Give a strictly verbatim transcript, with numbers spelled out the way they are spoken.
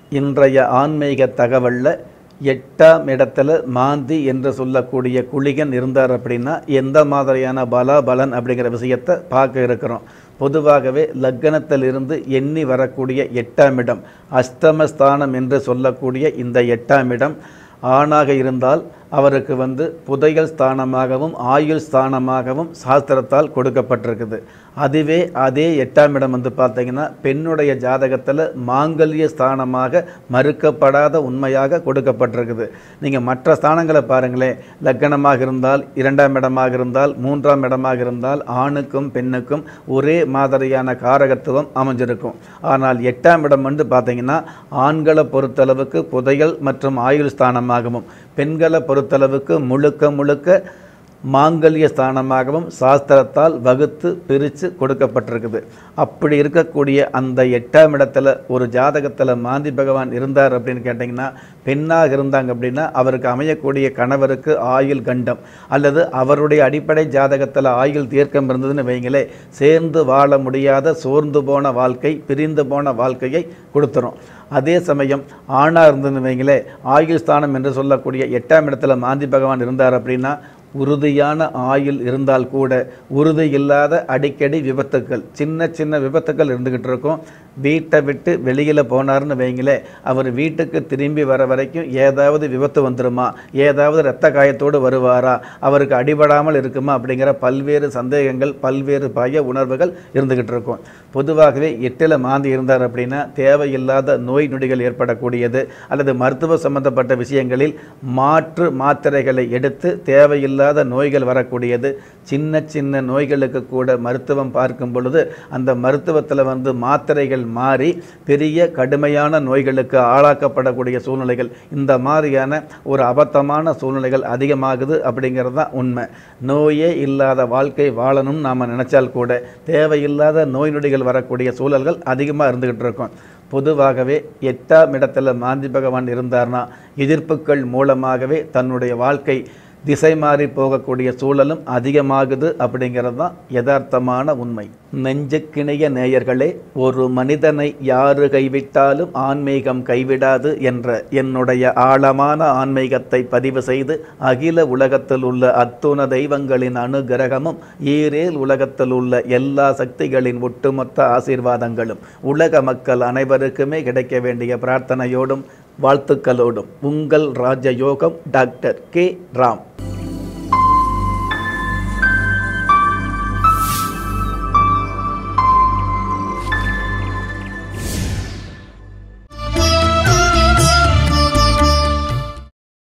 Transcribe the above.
இன்றைய ஆன்மீக தகவலில் எட்டாம் இடத்துல மாந்தி என்று சொல்லக்கூடிய குளிகன் இருந்தார் அப்படின்னா எந்த மாதிரியான பலாபலன் அப்படிங்கிற விஷயத்தை பார்க்க இருக்கிறோம். பொதுவாகவே லக்னத்தில் இருந்து எண்ணி வரக்கூடிய எட்டாம் இடம் அஷ்டமஸ்தானம் என்று சொல்லக்கூடிய இந்த எட்டாம் இடம் ஆணாக இருந்தால் அவருக்கு வந்து புதையல் ஸ்தானமாகவும் ஆயுள் ஸ்தானமாகவும் சாஸ்திரத்தால் கொடுக்கப்பட்டிருக்குது. அதுவே அதே எட்டாம் இடம் வந்து பார்த்தீங்கன்னா பெண்ணுடைய ஜாதகத்தில் மாங்கல்ய ஸ்தானமாக மறுக்கப்படாத உண்மையாக கொடுக்கப்பட்டிருக்குது. நீங்கள் மற்ற ஸ்தானங்களை பாருங்களேன், லக்னமாக இருந்தால் இரண்டாம் இடமாக இருந்தால் மூன்றாம் இடமாக இருந்தால் ஆணுக்கும் பெண்ணுக்கும் ஒரே மாதிரியான காரகத்துவம் அமைஞ்சிருக்கும். ஆனால் எட்டாம் இடம் வந்து பார்த்தீங்கன்னா ஆண்களை பொறுத்தளவுக்கு புதையல் மற்றும் ஆயுள் ஸ்தானமாகவும் பெண்களை பொறுத்தளவுக்கு முழுக்க முழுக்க மாங்கல்ய ஸ்தானமாகவும் சாஸ்திரத்தால் வகுத்து பிரித்து கொடுக்கப்பட்டிருக்குது. அப்படி இருக்கக்கூடிய அந்த எட்டாம் இடத்துல ஒரு ஜாதகத்தில் மாந்தி பகவான் இருந்தார் அப்படின்னு கேட்டிங்கன்னா, பெண்ணாக இருந்தாங்க அப்படின்னா அவருக்கு அமையக்கூடிய கணவருக்கு ஆயுள் கண்டம் அல்லது அவருடைய அடிப்படை ஜாதகத்தில் ஆயுள் தீர்க்கம் இருந்ததுன்னு வைங்களே, சேர்ந்து வாழ முடியாத சோர்ந்து போன வாழ்க்கை, பிரிந்து போன வாழ்க்கையை கொடுத்துரும். அதே சமயம் ஆணாக இருந்ததுன்னு வைங்களே, ஆயுள் ஸ்தானம் என்று சொல்லக்கூடிய எட்டாம் இடத்துல மாந்தி பகவான் இருந்தார் அப்படின்னா உறுதியான ஆயுள் இருந்தால் கூட உறுதி இல்லாத அடிக்கடி விபத்துக்கள், சின்ன சின்ன விபத்துக்கள் இருந்துக்கிட்டு இருக்கும். வீட்டை விட்டு வெளியில் போனார்னு வைங்களே, அவர் வீட்டுக்கு திரும்பி வர வரைக்கும் ஏதாவது விபத்து வந்துடுமா, ஏதாவது இரத்த காயத்தோடு வருவாரா, அவருக்கு அடிபடாமல் இருக்குமா அப்படிங்கிற பல்வேறு சந்தேகங்கள், பல்வேறு பய உணர்வுகள் இருந்துக்கிட்டு இருக்கும். பொதுவாகவே எட்டில் மாந்தி இருந்தார் அப்படின்னா தேவையில்லாத நோய் நொடிகள் ஏற்படக்கூடியது அல்லது மருத்துவ சம்பந்தப்பட்ட விஷயங்களில் மாற்று மாத்திரைகளை எடுத்து தேவையில்லை இல்லாத நோய்கள் வரக்கூடியது. சின்ன சின்ன நோய்களுக்கு கூட மருத்துவம் பார்க்கும் பொழுது அந்த மருத்துவத்தில் வந்து மாத்திரைகள் மாறி பெரிய கடுமையான நோய்களுக்கு ஆளாக்கப்படக்கூடிய சூழ்நிலைகள், இந்த மாதிரியான ஒரு அபத்தமான சூழ்நிலைகள் அதிகமாகுது அப்படிங்கிறது தான் உண்மை. நோயே இல்லாத வாழ்க்கை வாழணும்னு நாம் நினச்சால் கூட தேவையில்லாத நோய் நொடிகள் வரக்கூடிய சூழல்கள் அதிகமாக இருந்துக்கிட்டு இருக்கும். பொதுவாகவே எட்டாம் இடத்துல மாந்தி பகவான் இருந்தார்னா எதிர்ப்புகள் மூலமாகவே தன்னுடைய வாழ்க்கை திசை மாறி போகக்கூடிய சூழலும் அதிகமாகுது அப்படிங்கிறது தான் யதார்த்தமான உண்மை. நெஞ்சுக்கிணைய நேயர்களே, ஒரு மனிதனை யாரு கைவிட்டாலும் ஆன்மீகம் கைவிடாது என்ற என்னுடைய ஆழமான ஆன்மீகத்தை பதிவு செய்து அகில உலகத்தில் உள்ள அத்துண தெய்வங்களின் அனுகிரகமும் ஈரேல் உலகத்தில் உள்ள எல்லா சக்திகளின் ஒட்டுமொத்த ஆசீர்வாதங்களும் உலக மக்கள் அனைவருக்குமே கிடைக்க வேண்டிய பிரார்த்தனையோடும் வாழ்த்துக்களோடும் உங்கள் ராஜயோகம் டாக்டர் கே ராம்.